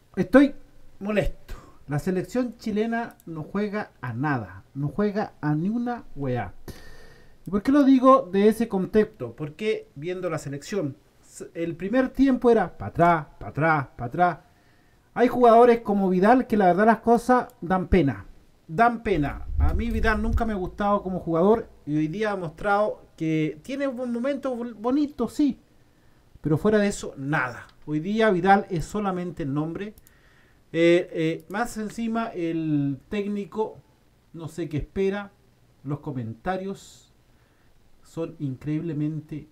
Estoy molesto. La selección chilena no juega a nada. No juega a ni una weá. ¿Y por qué lo digo de ese contexto? Porque viendo la selección, el primer tiempo era para atrás, para atrás, para atrás. Hay jugadores como Vidal que la verdad las cosas dan pena. Dan pena. A mí Vidal nunca me ha gustado como jugador y hoy día ha mostrado que tiene un momento bonito, sí. Pero fuera de eso, nada. Hoy día Vidal es solamente el nombre. Más encima, el técnico, no sé qué espera. Los comentarios son increíblemente...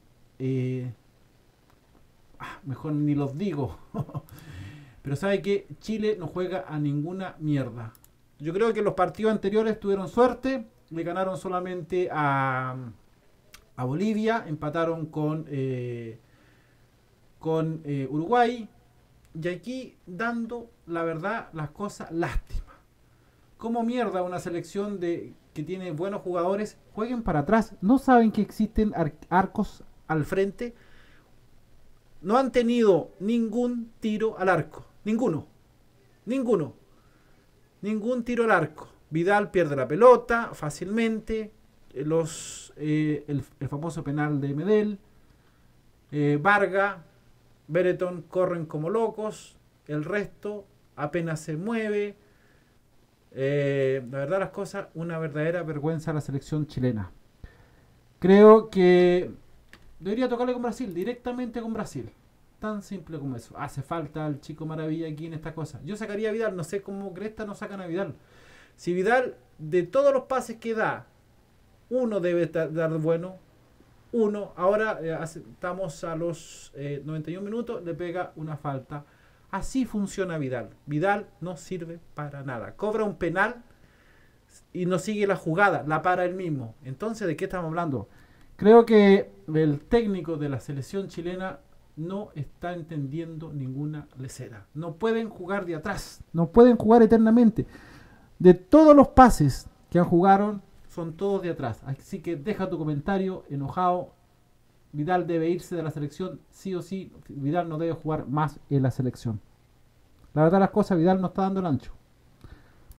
mejor ni los digo. Pero sabe que Chile no juega a ninguna mierda. Yo creo que los partidos anteriores tuvieron suerte. Le ganaron solamente a Bolivia. Empataron con Uruguay. Y aquí dando, la verdad, las cosas lástima. ¿Cómo mierda una selección que tiene buenos jugadores jueguen para atrás? ¿No saben que existen arcos al frente? No han tenido ningún tiro al arco. Ninguno. Ninguno. Ningún tiro al arco. Vidal pierde la pelota fácilmente. El famoso penal de Medel. Varga, Bereton corren como locos. El resto apenas se mueve. La verdad las cosas, una verdadera vergüenza a la selección chilena. Creo que debería tocarle con Brasil, directamente con Brasil. Tan simple como eso. Hace falta el chico maravilla aquí en esta cosa. Yo sacaría a Vidal, no sé cómo Cresta no sacan a Vidal. Si Vidal, de todos los pases que da, uno debe dar bueno. Uno, ahora estamos a los 91 minutos, le pega una falta. Así funciona Vidal. Vidal no sirve para nada. Cobra un penal y no sigue la jugada, la para él mismo. Entonces, ¿de qué estamos hablando? Creo que el técnico de la selección chilena no está entendiendo ninguna lecera. No pueden jugar de atrás, no pueden jugar eternamente. De todos los pases que han jugaron, son todos de atrás. Así que deja tu comentario enojado. Vidal debe irse de la selección, sí o sí. Vidal no debe jugar más en la selección. La verdad las cosas, Vidal no está dando el ancho.